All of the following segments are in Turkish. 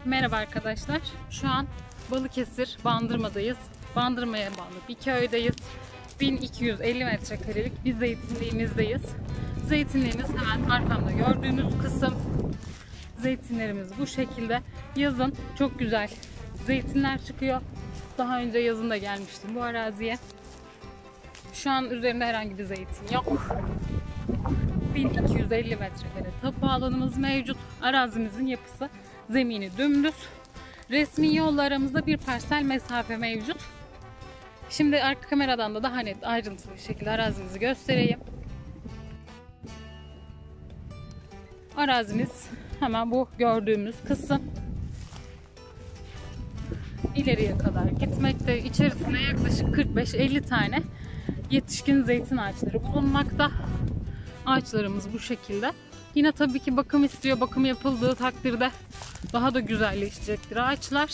Merhaba arkadaşlar. Şu an Balıkesir, Bandırma'dayız. Bandırma'ya bağlı bir köydeyiz. 1250 metrekarelik bir zeytinliğimizdeyiz. Zeytinliğimiz hemen arkamda gördüğünüz kısım. Zeytinlerimiz bu şekilde. Yazın çok güzel zeytinler çıkıyor. Daha önce yazın da gelmiştim bu araziye. Şu an üzerinde herhangi bir zeytin yok. 1250 metrekare tapu alanımız mevcut. Arazimizin yapısı zemini dümdüz. Resmi yolla aramızda bir parsel mesafe mevcut. Şimdi arka kameradan da daha net ayrıntılı bir şekilde arazimizi göstereyim. Arazimiz hemen bu gördüğümüz kısım. İleriye kadar gitmekte. İçerisinde yaklaşık 45-50 tane yetişkin zeytin ağaçları bulunmakta. Ağaçlarımız bu şekilde. Yine tabii ki bakım istiyor. Bakım yapıldığı takdirde daha da güzelleşecektir ağaçlar.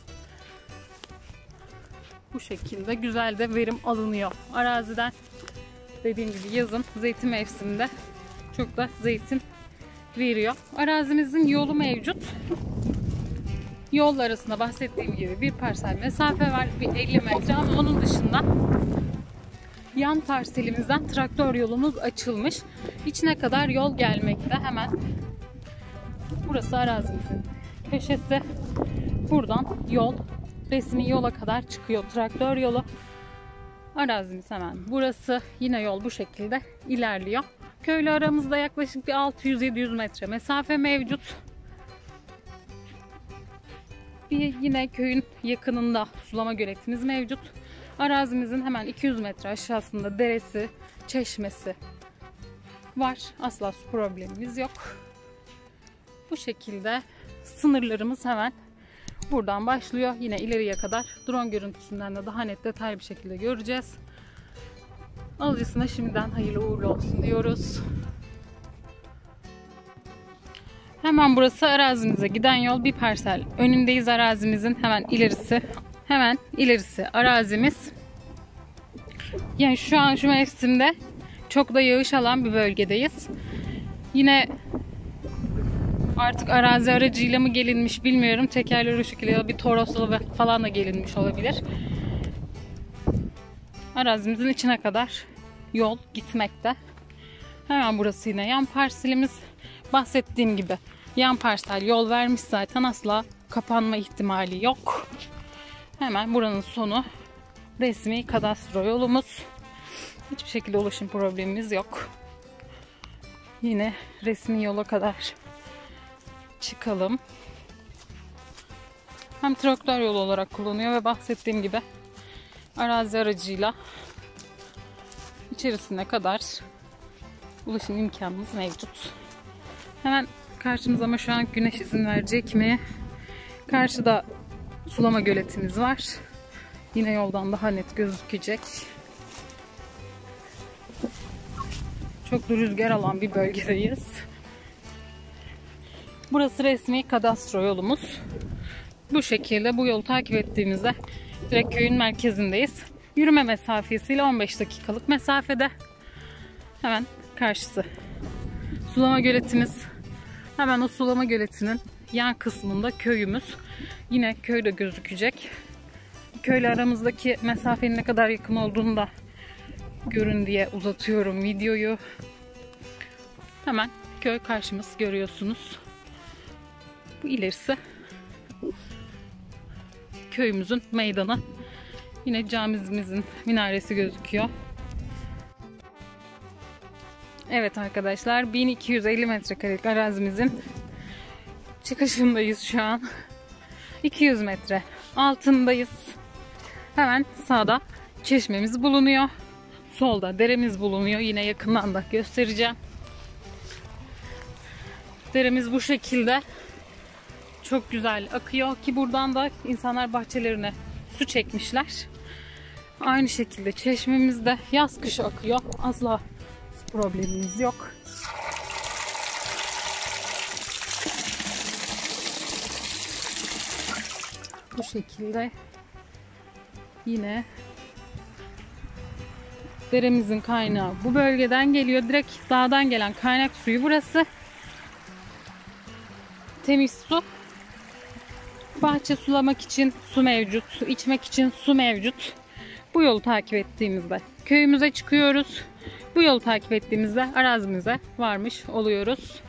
Bu şekilde güzel de verim alınıyor araziden. Dediğim gibi yazın zeytin mevsiminde çok da zeytin veriyor. Arazimizin yolu mevcut. Yol arasında bahsettiğim gibi bir parsel mesafe var. Bir 50 metre ama onun dışında yan parselimizden traktör yolumuz açılmış. İçine kadar yol gelmekte. Hemen burası arazimizin köşesi. Buradan yol resmi yola kadar çıkıyor. Traktör yolu. Arazimiz hemen burası. Yine yol bu şekilde ilerliyor. Köyle aramızda yaklaşık bir 600-700 metre mesafe mevcut. Bir yine köyün yakınında sulama göletimiz mevcut. Arazimizin hemen 200 metre aşağısında deresi, çeşmesi var. Asla su problemimiz yok. Bu şekilde sınırlarımız hemen buradan başlıyor. Yine ileriye kadar drone görüntüsünden de daha net detaylı bir şekilde göreceğiz. Alıcısına şimdiden hayırlı uğurlu olsun diyoruz. Hemen burası arazimize giden yol, bir parsel. Önündeyiz arazimizin, hemen ilerisi. Hemen ilerisi arazimiz. Yani şu an şu mevsimde çok da yağış alan bir bölgedeyiz. Yine artık arazi aracıyla mı gelinmiş bilmiyorum. Tekerleri şu şekilde ya bir Toros'la falan da gelinmiş olabilir. Arazimizin içine kadar yol gitmekte. Hemen burası yine yan parselimiz. Bahsettiğim gibi yan parsel yol vermiş zaten, asla kapanma ihtimali yok. Hemen buranın sonu resmi kadastro yolumuz. Hiçbir şekilde ulaşım problemimiz yok. Yine resmi yola kadar çıkalım. Hem traktör yolu olarak kullanıyor ve bahsettiğim gibi arazi aracıyla içerisine kadar ulaşım imkanımız mevcut. Hemen karşımıza ama şu an güneş izin verecek mi? Karşıda sulama göletimiz var. Yine yoldan daha net gözükecek. Çok da rüzgar alan bir bölgedeyiz. Burası resmi kadastro yolumuz. Bu şekilde bu yolu takip ettiğimizde direkt köyün merkezindeyiz. Yürüme mesafesiyle 15 dakikalık mesafede. Hemen karşısı sulama göletimiz. Hemen o sulama göletinin yan kısmında köyümüz. Yine köyde gözükecek. Köyle aramızdaki mesafenin ne kadar yakın olduğunu da görün diye uzatıyorum videoyu. Hemen köy karşımız görüyorsunuz. Bu ilerisi köyümüzün meydanı. Yine camimizin minaresi gözüküyor. Evet arkadaşlar, 1250 metrekarelik arazimizin çıkışındayız şu an. 200 metre altındayız. Hemen sağda çeşmemiz bulunuyor. Solda deremiz bulunuyor. Yine yakından da göstereceğim. Deremiz bu şekilde çok güzel akıyor ki buradan da insanlar bahçelerine su çekmişler. Aynı şekilde çeşmemiz de yaz kış akıyor. Asla su problemimiz yok. Bu şekilde yine deremizin kaynağı bu bölgeden geliyor. Direkt dağdan gelen kaynak suyu burası. Temiz su. Bahçe sulamak için su mevcut, içmek için su mevcut. Bu yolu takip ettiğimizde köyümüze çıkıyoruz. Bu yolu takip ettiğimizde arazimize varmış oluyoruz.